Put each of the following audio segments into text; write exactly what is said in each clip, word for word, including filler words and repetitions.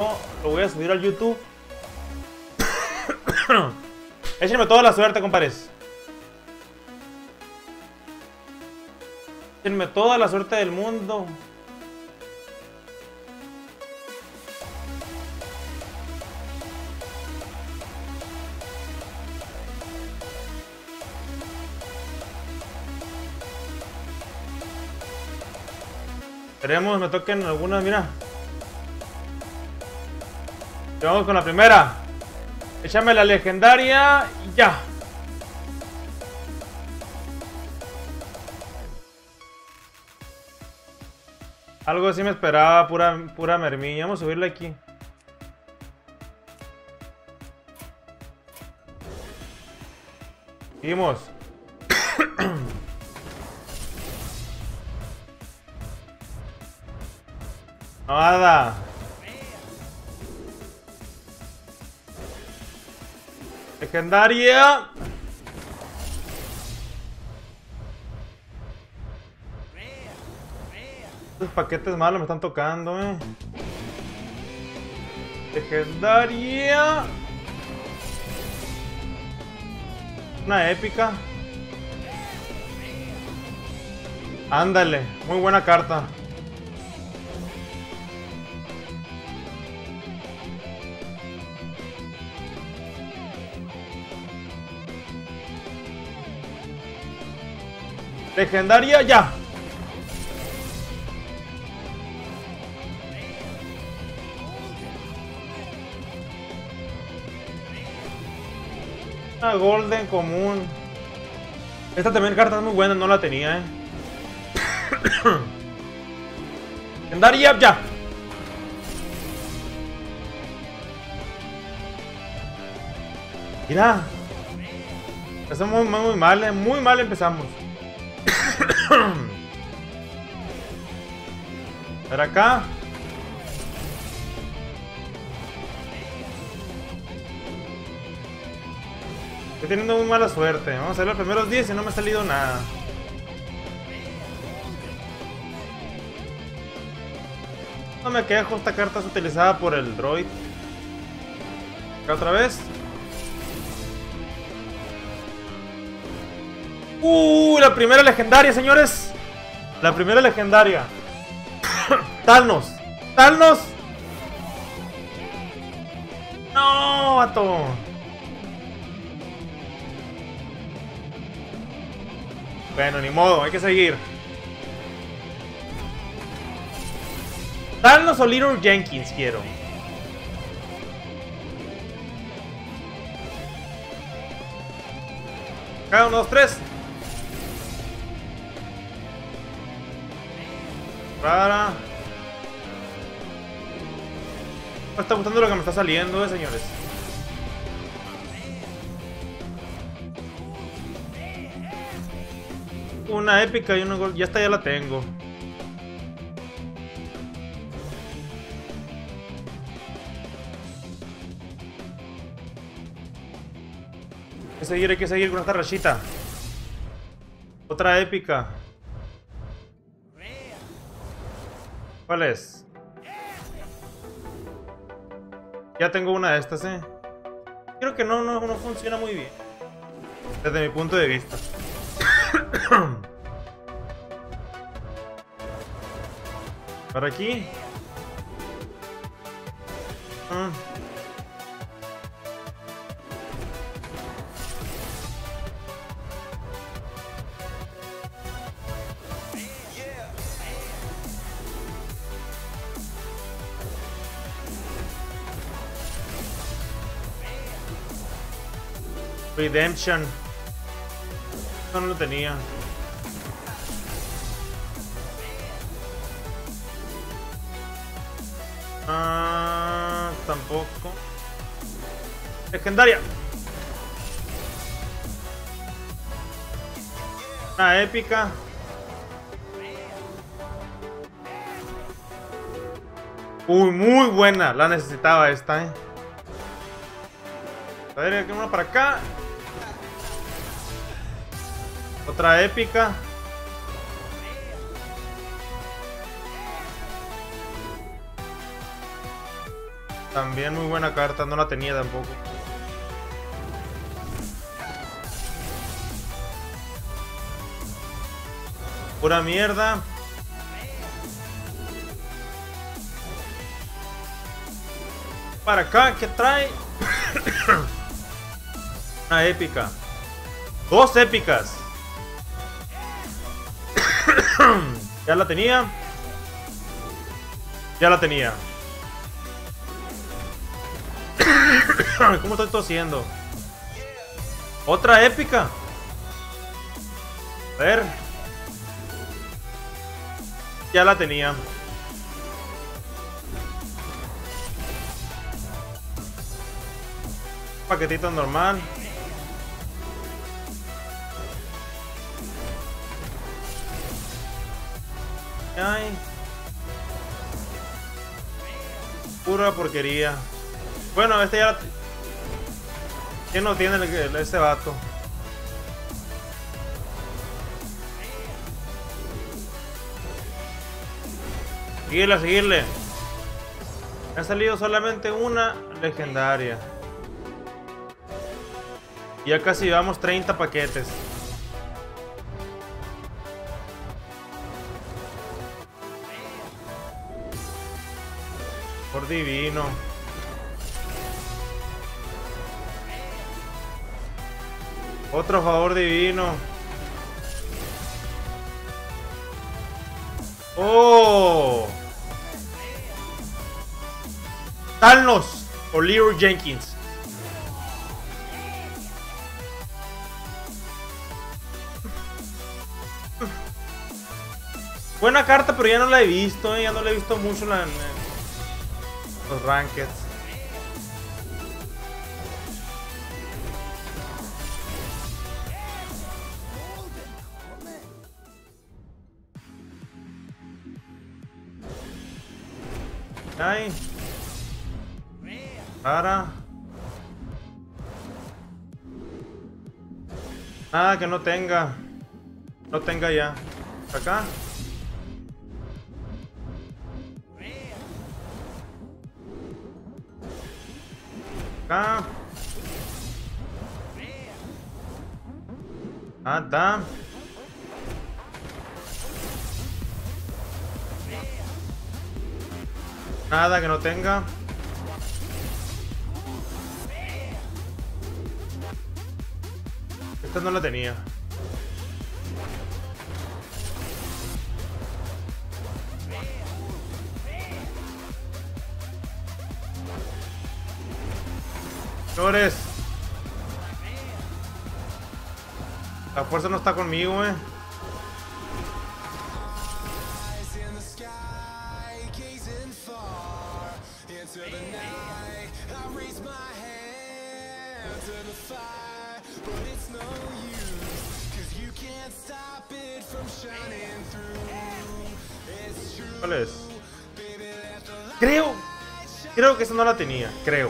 lo voy a subir al YouTube. Échenme toda la suerte, compadres. Échenme toda la suerte del mundo. Esperemos me toquen algunas, mira. Y vamos con la primera. Échame la legendaria y ya. Algo así me esperaba, pura, pura mermilla. Vamos a subirle aquí. Seguimos. Nada. Legendaria. Estos paquetes malos me están tocando, eh. Legendaria. Una épica. Ándale, muy buena carta. Legendaria ya. Una golden común. Esta también carta es muy buena, no la tenía, eh. Legendaria ya. Mira. Empezamos muy, muy mal, eh. Muy mal empezamos. A ver acá. Estoy teniendo muy mala suerte. Vamos a ver los primeros diez y no me ha salido nada. No me quejo, esta carta es utilizada por el droid. Acá otra vez. Uh, la primera legendaria, señores. La primera legendaria. Thanos. Thanos. No, vato. Bueno, ni modo, hay que seguir. Thanos o Little Jenkins quiero. Acá, uno, dos, tres. Rara. Me está gustando lo que me está saliendo, eh, señores. Una épica y una gol. Ya esta ya la tengo. Hay que seguir, hay que seguir con esta rachita. Otra épica. ¿Cuál es? Ya tengo una de estas, eh. Creo que no, no, no funciona muy bien. Desde mi punto de vista. Para aquí. Ah. Redemption. No, no lo tenía. Ah, tampoco. Legendaria. Una épica. Uy, muy buena. La necesitaba esta, eh. A ver, aquí una para acá. Otra épica. También muy buena carta, no la tenía tampoco. Pura mierda. Para acá, ¿qué trae? Una épica. Dos épicas. Ya la tenía. Ya la tenía. ¿Cómo estoy tosiendo? Otra épica. A ver. Ya la tenía. Paquetito normal. Ay. Pura porquería. Bueno, este ya la... ¿Quién no tiene el, el, este vato? Seguirle, seguirle. Me ha salido solamente una legendaria. Ya casi llevamos treinta paquetes. Por divino. Otro favor divino. ¡Oh! Thanos o Leroy Jenkins. Buena carta, pero ya no la he visto, ¿eh? Ya no la he visto mucho en, la, en los rankeds. Ay. Para. Nada que no tenga. No tenga ya. Acá. Acá. Ah, está. Nada que no tenga. Esta no la tenía. Flores. La fuerza no está conmigo, eh. ¿Cuál es? Creo. Creo que esa no la tenía. Creo.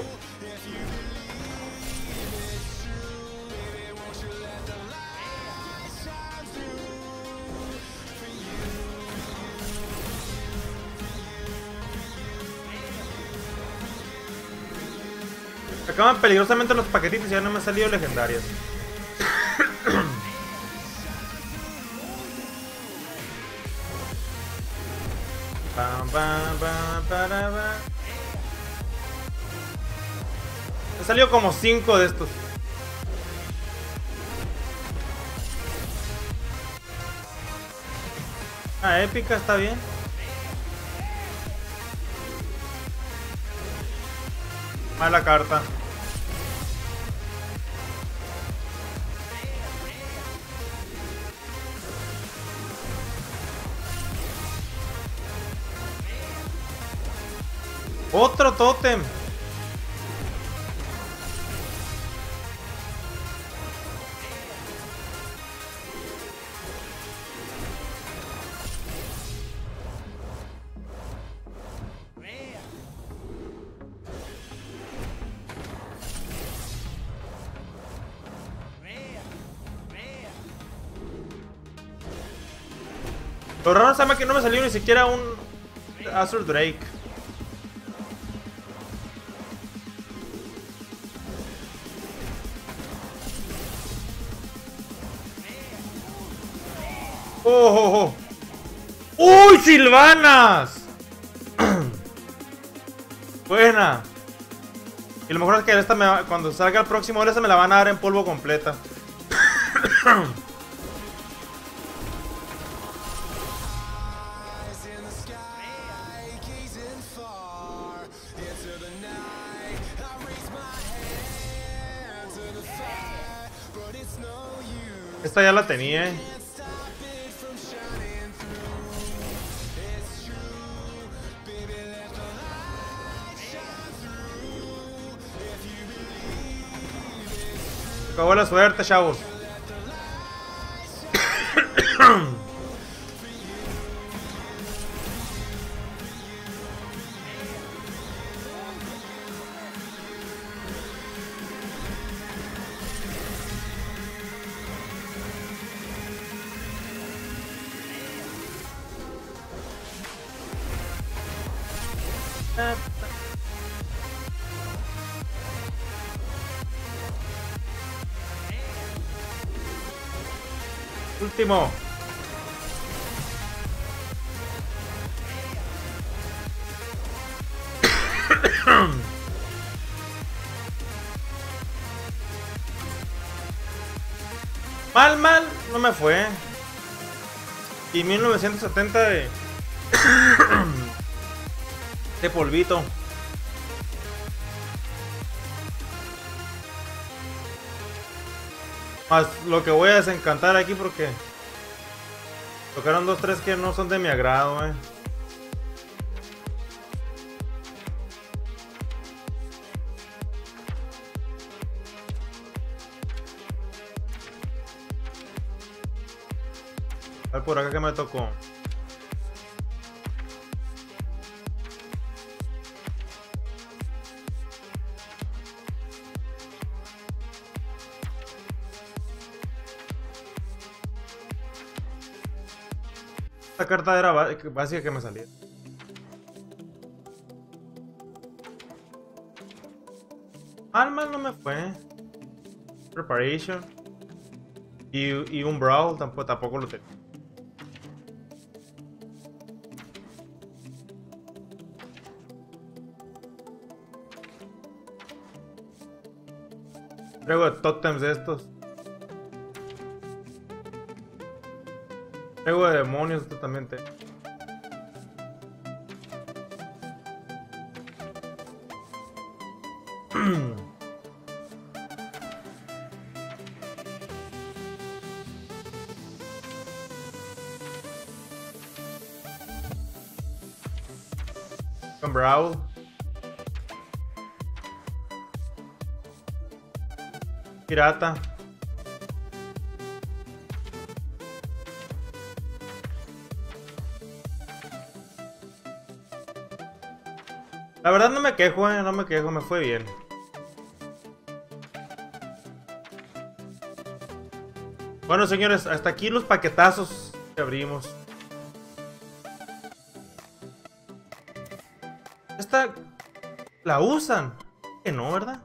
Acaban peligrosamente los paquetitos y ya no me han salido legendarias. Bam, bam, bam, para, bam. Me salió como cinco de estos. Ah, épica, está bien. Mala carta. Otro tótem. Lo raro es que no me salió ni siquiera un Azure Drake. ¡Oh! oh, oh. ¡Uy, Silvanas! Buena. Y lo mejor es que esta me va, cuando salga el próximo esta me la van a dar en polvo completa. Esta ya la tenía, eh. Acabó la suerte, chavos. Último. Mal, mal, no me fue. Y mil novecientos setenta de... de polvito. Más lo que voy a desencantar aquí porque tocaron dos, tres que no son de mi agrado, eh. A ver por acá que me tocó. Esta carta era básica que me salía. Mal, mal no me fue. Preparation. Y, y un Brawl tampoco, tampoco lo tengo. Traigo de totems de estos. Traigo de demonios totalmente. Con Brawl. Pirata. La verdad no me quejo, eh, no me quejo, me fue bien. Bueno, señores, hasta aquí los paquetazos que abrimos. Esta la usan, que no, ¿verdad?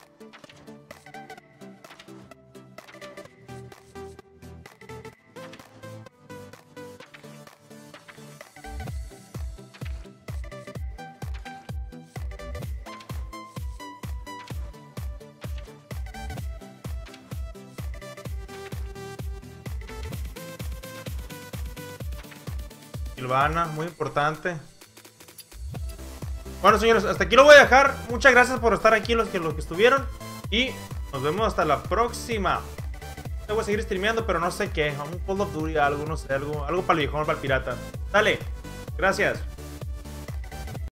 Silvana, muy importante. Bueno, señores, hasta aquí lo voy a dejar. Muchas gracias por estar aquí los que, los que estuvieron. Y nos vemos hasta la próxima. Yo voy a seguir streameando, pero no sé qué. Un Call of Duty, algo, no sé, algo, algo para el viejón, para el pirata. Dale, gracias.